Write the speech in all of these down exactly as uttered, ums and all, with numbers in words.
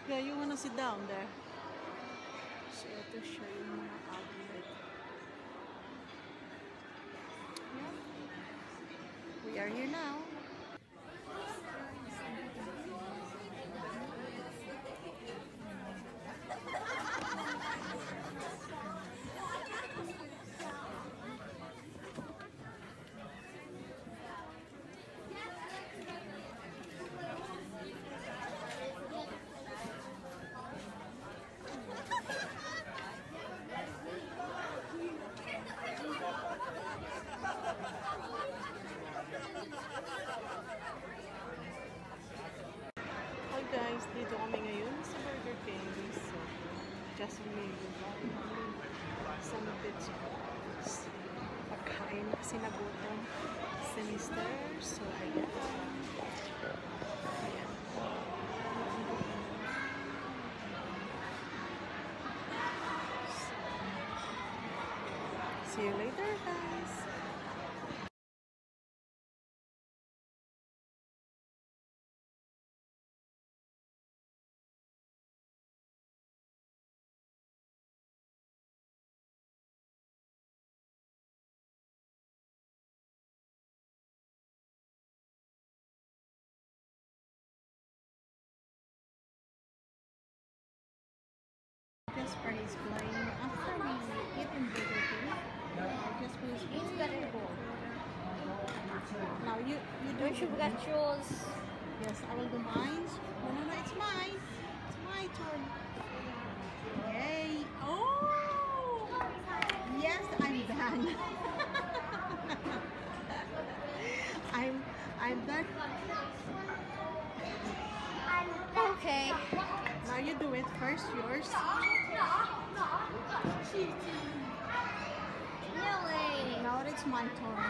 Yeah, you wanna sit down there? So to show you mga outlet. Yeah. We are here now. Hi guys, dito kami ngayon sa Burger King. So, just maybe some bits of pagkain kasi nagutom si mister. So, ayan. Ayan. See you later guys. Just for his playing after we eat in Burger King. I just finished It's better. Now you you do. Don't you forget yours? Yes, I will do mine. No, no, no, it's mine. It's my turn. Yay! Oh! Yes, I'm done. I'm I'm done. Okay. Now you do it first. Yours. Really? Now it's my turn.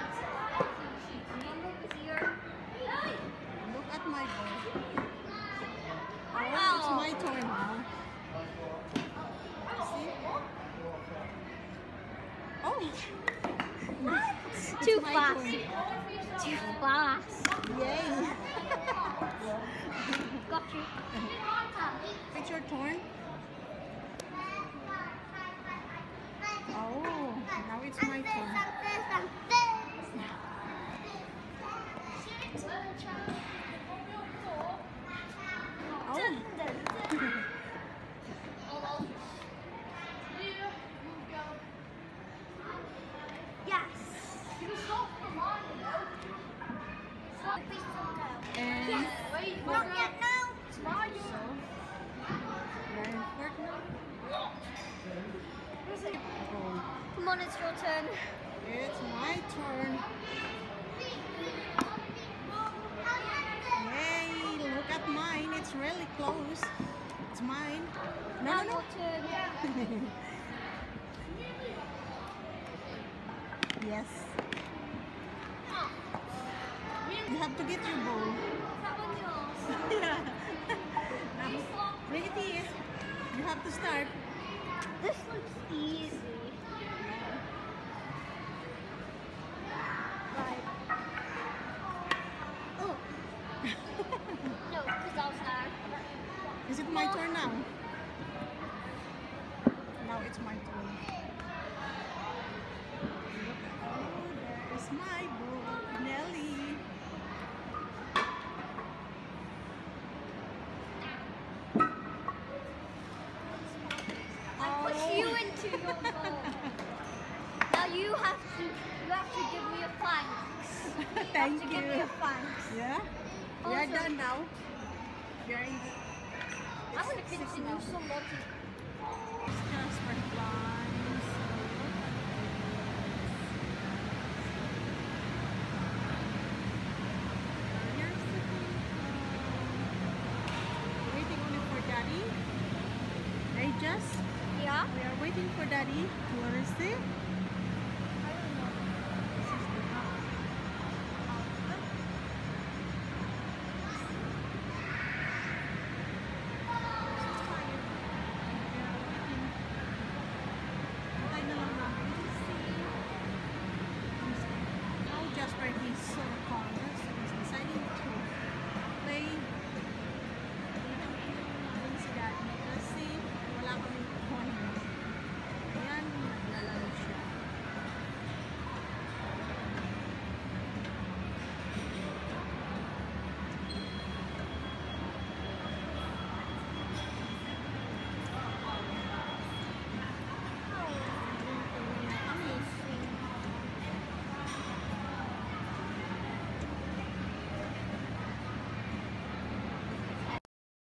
Look at my bowl. Oh, it's my turn now. See? Oh! It's Too my fast. turn. Too fast. Yay! Got you. It's your turn. Oh, now it's my turn. Yes. And Yes. Not yet, no. so, we're in fourth now. Oh, Come on, it's your turn. it's my turn. Yay! Look at mine. It's really close. It's mine. No, Now no, no. your turn. Yes. You have to get your bowl. That one yours. Yeah. Now, bring it here. You have to start. This looks easy. Right. Oh. No, because I'll start. Is it my turn now? Now it's my turn. Oh, there's my bowl, Nelly. I push you into your bowl. Now you have to you have to give me a thanks. You Thank have to give me you. a thanks. Yeah? We are Also- done now. We are in the, I'm gonna it's six continue now. some more. It's just for fun. Here's the thing. Uh, waiting only for Daddy. Hey, just Yeah? we are waiting for Daddy. You wanna see?